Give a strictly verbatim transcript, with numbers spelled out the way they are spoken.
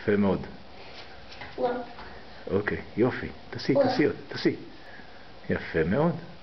יפה מאוד. לא. אוקיי, יופי. תעשי, תעשי עוד, תעשי. יפה מאוד.